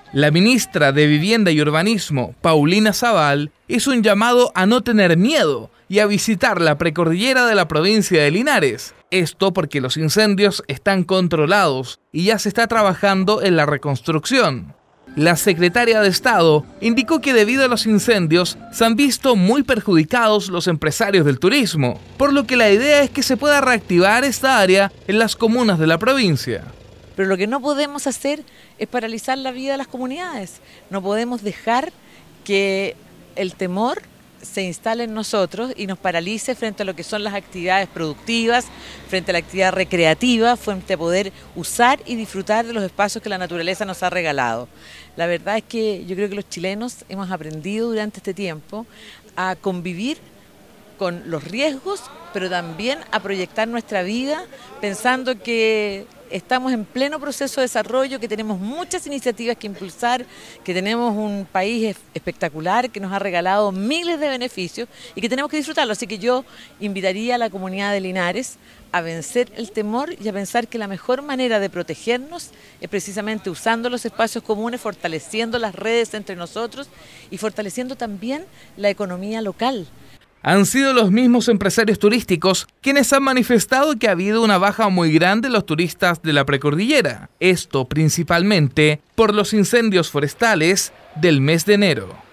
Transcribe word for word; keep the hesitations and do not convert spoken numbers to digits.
La ministra de Vivienda y Urbanismo, Paulina Zabal, hizo un llamado a no tener miedo y a visitar la precordillera de la provincia de Linares. Esto porque los incendios están controlados y ya se está trabajando en la reconstrucción. La secretaria de Estado indicó que debido a los incendios se han visto muy perjudicados los empresarios del turismo, por lo que la idea es que se pueda reactivar esta área en las comunas de la provincia. Pero lo que no podemos hacer es paralizar la vida de las comunidades. No podemos dejar que el temor se instale en nosotros y nos paralice frente a lo que son las actividades productivas, frente a la actividad recreativa, frente a poder usar y disfrutar de los espacios que la naturaleza nos ha regalado. La verdad es que yo creo que los chilenos hemos aprendido durante este tiempo a convivir con los riesgos, pero también a proyectar nuestra vida pensando que estamos en pleno proceso de desarrollo, que tenemos muchas iniciativas que impulsar, que tenemos un país espectacular que nos ha regalado miles de beneficios y que tenemos que disfrutarlo. Así que yo invitaría a la comunidad de Linares a vencer el temor y a pensar que la mejor manera de protegernos es precisamente usando los espacios comunes, fortaleciendo las redes entre nosotros y fortaleciendo también la economía local. Han sido los mismos empresarios turísticos quienes han manifestado que ha habido una baja muy grande en los turistas de la precordillera. Esto principalmente por los incendios forestales del mes de enero.